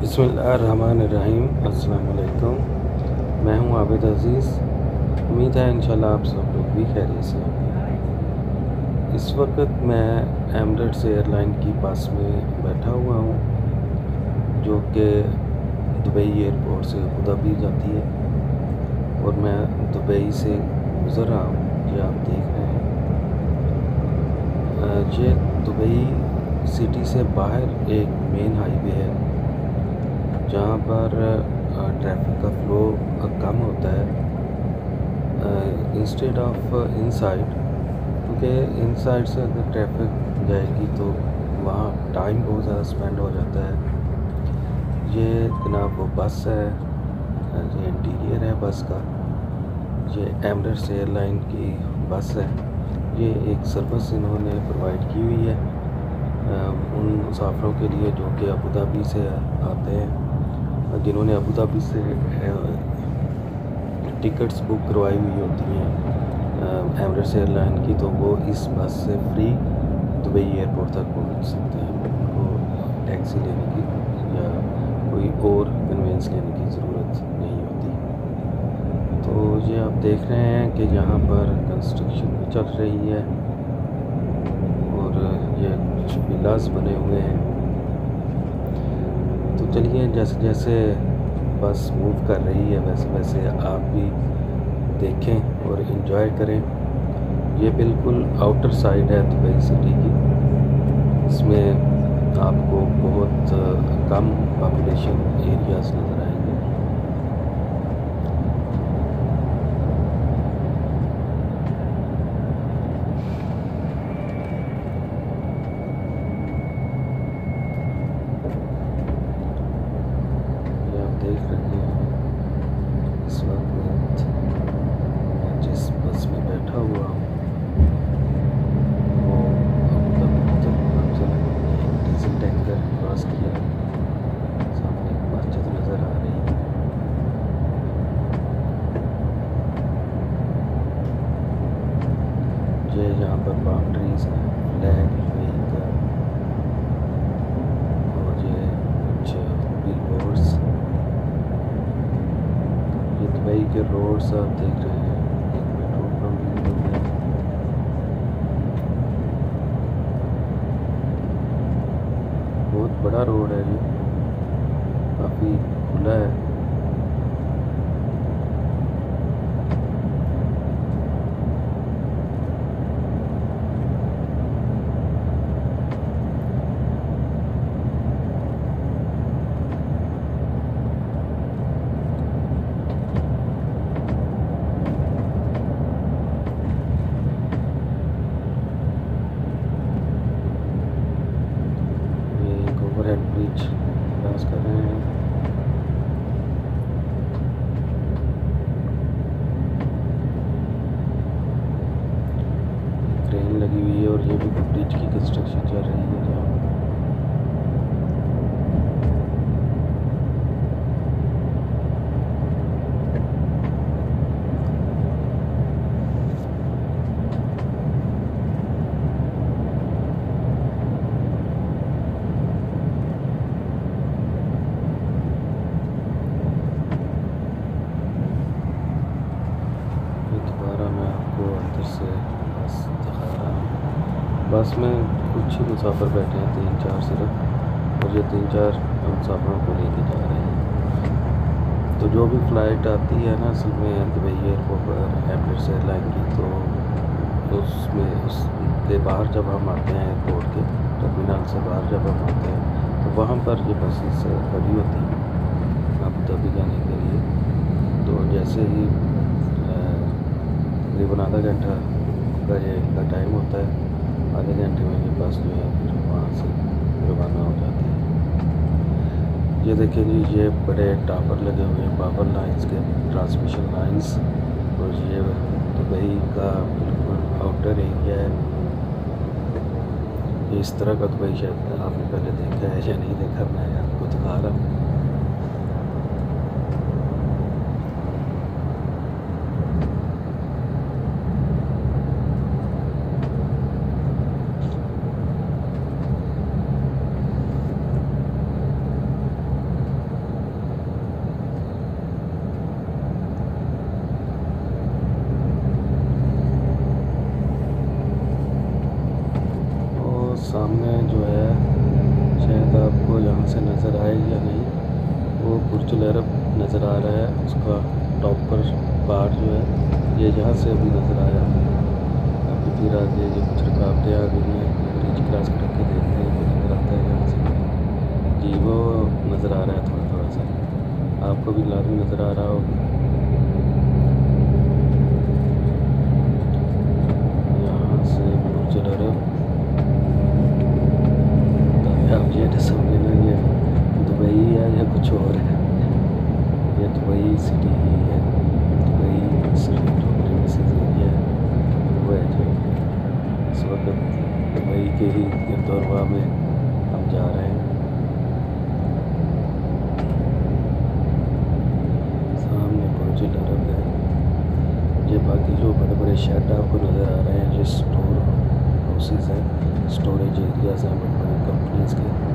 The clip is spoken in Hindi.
बिस्मिल्लाहिर्रहमानिर्रहीम। अस्सलाम वालेकुम। मैं हूं आबिद अज़ीज़। उम्मीद है इंशाल्लाह आप सब लोग भी खैरियत से होंगे। इस वक्त मैं एमिरेट्स एयरलाइन की बस में बैठा हुआ हूं, जो कि दुबई एयरपोर्ट से अबू धाबी जाती है, और मैं दुबई से गुज़र रहा हूं। ये आप देख रहे हैं, ये दुबई सिटी से बाहर एक मेन हाईवे है, जहाँ पर ट्रैफिक का फ़्लो कम होता है इंस्टेड ऑफ इनसाइड, क्योंकि इनसाइड से अगर ट्रैफिक जाएगी तो वहाँ टाइम बहुत ज़्यादा स्पेंड हो जाता है। ये जनाब वो बस है, ये इंटीरियर है बस का। ये एमिरेट्स एयरलाइन की बस है। ये एक सर्विस इन्होंने प्रोवाइड की हुई है उन मुसाफिरों के लिए जो कि अबू धाबी से आते हैं, जिन्होंने अबू धाबी से टिकट्स बुक करवाई हुई होती हैं एमिरेट्स एयरलाइन की, तो वो इस बस से फ्री दुबई एयरपोर्ट तक पहुंच सकते हैं। उनको टैक्सी लेने की या कोई और कन्वेंस लेने की ज़रूरत नहीं होती। तो ये आप देख रहे हैं कि यहाँ पर कंस्ट्रक्शन भी चल रही है, और ये कुछ विलास बने हुए हैं। तो चलिए, जैसे जैसे बस मूव कर रही है वैसे वैसे आप भी देखें और इन्जॉय करें। ये बिल्कुल आउटर साइड है दुबई सिटी की। इसमें आपको बहुत कम पॉपुलेशन एरियाज़ नज़र आएंगे। देख रहे हैं इस वक्त मैं जिस बस में बैठा हुआ हूँ वो अबू धाबी की तरफ से डीजल टैंकर क्रॉस किया। सामने एक मस्जिद नज़र आ रही है। ये यहाँ पर बाउंड्रीज हैं, फ्लैग का, और ये कुछ बिलबोर्ड्स। दुबई के रोड्स आप देख रहे हैं। एक पेट्रोल पंप भी है। बहुत बड़ा रोड है, ये काफ़ी खुला है। ओवरहेड ब्रिज क्रॉस कर रहे हैं। क्रेन लगी हुई है, और ये भी ब्रिज की कंस्ट्रक्शन चल रही है जहाँ मैं आपको अंदर से बस दिखा रहा हूँ। बस में कुछ ही मुसाफिर बैठे हैं, 3-4 सिर्फ, और ये 3-4 मुसाफिरों को लेके जा रहे हैं। तो जो भी फ़्लाइट आती है ना असल में दुबई एयरपोर्ट पर एमिरेट्स एयरलाइन की, तो उसमें उसके बाहर जब हम आते हैं, एयरपोर्ट के टर्मिनल से बाहर जब हम आते हैं, तो वहाँ पर ये बसेस खड़ी होती हैं अबू धाबी जाने के लिए। तो जैसे ही तकरीबन आधा घंटा का ये इनका टाइम होता है, आधे घंटे में ये बस जो है फिर वहाँ से रवाना हो जाती है। ये देखिए जी, ये बड़े टावर लगे हुए हैं, पावर लाइंस के, ट्रांसमिशन लाइंस। और ये दुबई का बिल्कुल आउटर एरिया है। ये इस तरह का दुबई शायद आपने पहले देखा है या नहीं देखा, मैं आपको दिखा रहा हूँ। बुर्ज अल अरब नज़र आ रहा है, उसका टॉपर पार्ट जो है ये यहाँ से अभी नज़र आया। अभी फिर आगे जो कुछ रुकावटें आ गई हैं, ब्रिज क्रॉस करके देखते हैं कि नज़र आता है यहाँ से। जी वो नज़र आ रहा है थोड़ा थोड़ा सा, आपको भी लाजमी नज़र आ रहा होगा। यहाँ से बुर्ज अल अरब, आप ये समझ लेना ये दुबई है या कुछ और है। ये दुबई सिटी ही है, दुबई स्ट्रीट प्रीमिसेस एरिया है वो है जो इस वक्त दुबई के ही गिरदोरवा में हम जा रहे हैं। सामने बुर्ज अल अरब है। ये बाकी जो बड़े बड़े शेड आपको नज़र आ रहे हैं, ये स्टोर हाउसेस हैं, स्टोरेज एरियाज़ हैं बड़ी बड़ी कंपनीज़ के।